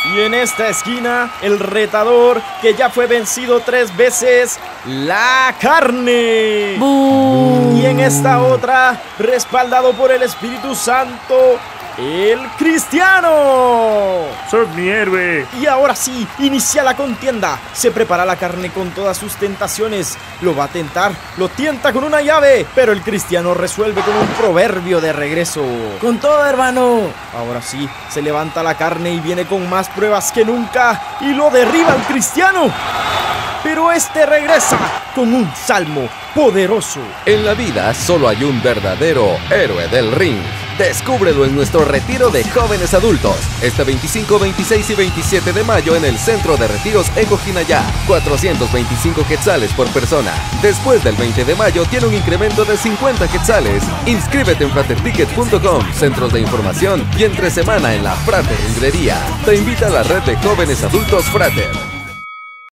Y en esta esquina, el retador que ya fue vencido 3 veces, la carne. ¡Bú! Y en esta otra, respaldado por el Espíritu Santo, el cristiano. ¡Sos mi héroe! Y ahora sí, inicia la contienda. Se prepara la carne con todas sus tentaciones. Lo va a tentar, lo tienta con una llave, pero el cristiano resuelve con un proverbio de regreso. ¡Con todo, hermano! Ahora sí, se levanta la carne y viene con más pruebas que nunca y lo derriba el cristiano. Pero este regresa con un salmo poderoso. En la vida solo hay un verdadero héroe del ring. Descúbrelo en nuestro retiro de jóvenes adultos, este 25, 26 y 27 de mayo en el Centro de Retiros Eco Jinayá. 425 quetzales por persona. Después del 20 de mayo tiene un incremento de 50 quetzales. Inscríbete en fraterticket.com, centros de información y entre semana en la Frater Librería. Te invita a la red de jóvenes adultos Frater.